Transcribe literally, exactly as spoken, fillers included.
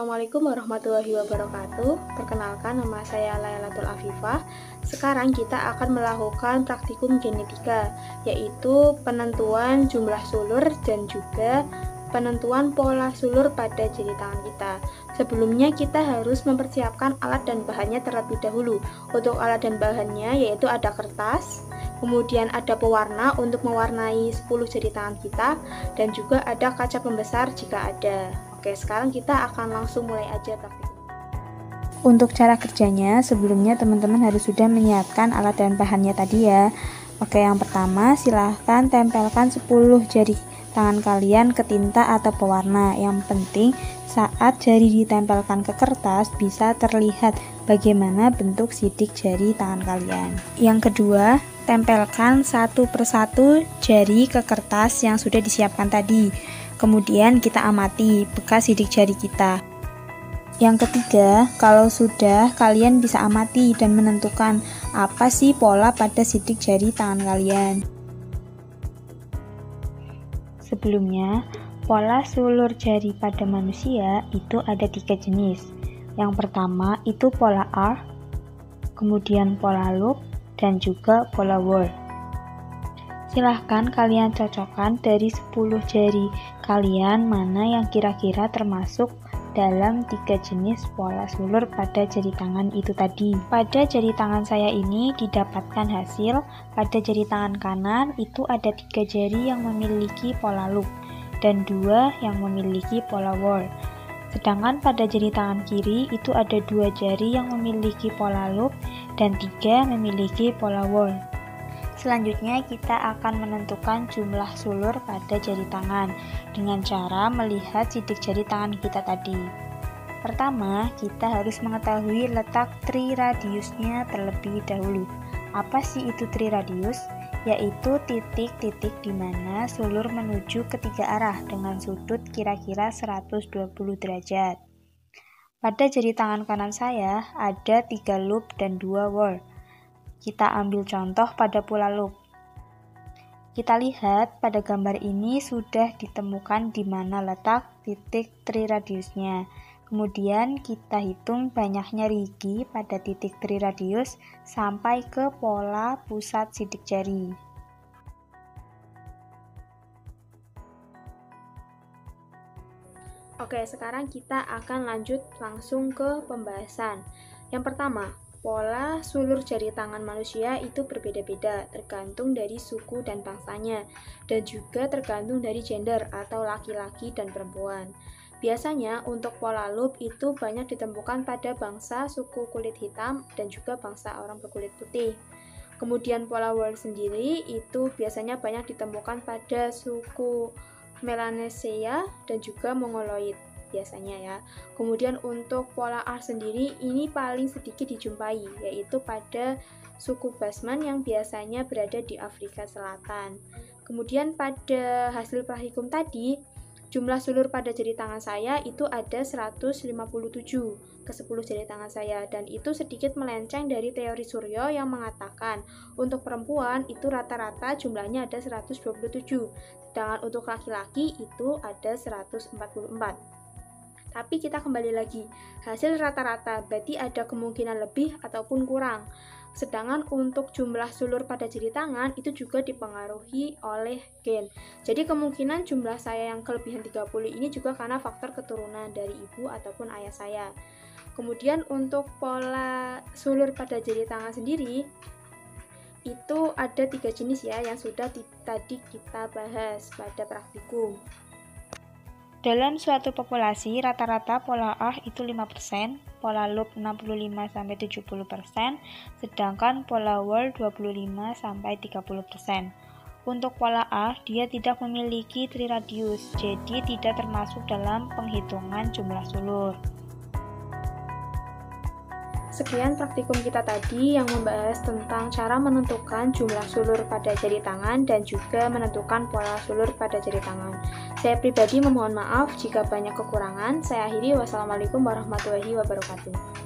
Assalamualaikum warahmatullahi wabarakatuh. Perkenalkan, nama saya Lailatul Afifah. Sekarang kita akan melakukan praktikum genetika, yaitu penentuan jumlah sulur dan juga penentuan pola sulur pada jari tangan kita. Sebelumnya kita harus mempersiapkan alat dan bahannya terlebih dahulu. Untuk alat dan bahannya yaitu ada kertas, kemudian ada pewarna untuk mewarnai sepuluh jari tangan kita, dan juga ada kaca pembesar jika ada. Oke, sekarang kita akan langsung mulai aja praktikum. Untuk cara kerjanya, sebelumnya teman-teman harus sudah menyiapkan alat dan bahannya tadi ya. Oke, yang pertama silahkan tempelkan sepuluh jari tangan kalian ke tinta atau pewarna. Yang penting saat jari ditempelkan ke kertas bisa terlihat bagaimana bentuk sidik jari tangan kalian. Yang kedua, tempelkan satu persatu jari ke kertas yang sudah disiapkan tadi. Kemudian kita amati bekas sidik jari kita. Yang ketiga, kalau sudah, kalian bisa amati dan menentukan apa sih pola pada sidik jari tangan kalian. Sebelumnya, pola sulur jari pada manusia itu ada tiga jenis. Yang pertama itu pola arc, kemudian pola loop, dan juga pola whorl. Silahkan kalian cocokkan dari sepuluh jari kalian mana yang kira-kira termasuk dalam tiga jenis pola sulur pada jari tangan itu tadi. Pada jari tangan saya ini didapatkan hasil pada jari tangan kanan itu ada tiga jari yang memiliki pola loop dan dua yang memiliki pola whorl. Sedangkan pada jari tangan kiri itu ada dua jari yang memiliki pola loop dan tiga memiliki pola whorl. Selanjutnya kita akan menentukan jumlah sulur pada jari tangan dengan cara melihat sidik jari tangan kita tadi. Pertama, kita harus mengetahui letak triradiusnya terlebih dahulu. Apa sih itu triradius? Yaitu titik-titik di mana sulur menuju ke tiga arah dengan sudut kira-kira seratus dua puluh derajat. Pada jari tangan kanan saya ada tiga loop dan dua whorl. Kita ambil contoh pada pola loop. Kita lihat pada gambar ini sudah ditemukan di mana letak titik triradiusnya. Kemudian kita hitung banyaknya rigi pada titik triradius sampai ke pola pusat sidik jari. Oke, sekarang kita akan lanjut langsung ke pembahasan. Yang pertama, pola sulur jari tangan manusia itu berbeda-beda tergantung dari suku dan bangsanya, dan juga tergantung dari gender atau laki-laki dan perempuan. Biasanya untuk pola loop itu banyak ditemukan pada bangsa suku kulit hitam dan juga bangsa orang berkulit putih. Kemudian pola whorl sendiri itu biasanya banyak ditemukan pada suku Melanesia dan juga Mongoloid biasanya ya. Kemudian untuk pola arc sendiri ini paling sedikit dijumpai, yaitu pada suku Basman yang biasanya berada di Afrika Selatan. Kemudian pada hasil praktikum tadi, jumlah sulur pada jari tangan saya itu ada seratus lima puluh tujuh ke sepuluh jari tangan saya, dan itu sedikit melenceng dari teori Suryo yang mengatakan untuk perempuan itu rata-rata jumlahnya ada seratus dua puluh tujuh, sedangkan untuk laki-laki itu ada seratus empat puluh empat. Tapi kita kembali lagi, hasil rata-rata berarti ada kemungkinan lebih ataupun kurang. Sedangkan untuk jumlah sulur pada jari tangan itu juga dipengaruhi oleh gen. Jadi kemungkinan jumlah saya yang kelebihan tiga puluh ini juga karena faktor keturunan dari ibu ataupun ayah saya. Kemudian untuk pola sulur pada jari tangan sendiri itu ada tiga jenis ya yang sudah tadi kita bahas pada praktikum. Dalam suatu populasi, rata-rata pola arc itu lima persen, pola loop enam puluh lima sampai tujuh puluh persen, sedangkan pola whorl dua puluh lima sampai tiga puluh persen. Untuk pola arc, dia tidak memiliki triradius, jadi tidak termasuk dalam penghitungan jumlah sulur. Sekian praktikum kita tadi yang membahas tentang cara menentukan jumlah sulur pada jari tangan dan juga menentukan pola sulur pada jari tangan. Saya pribadi memohon maaf jika banyak kekurangan. Saya akhiri, wassalamualaikum warahmatullahi wabarakatuh.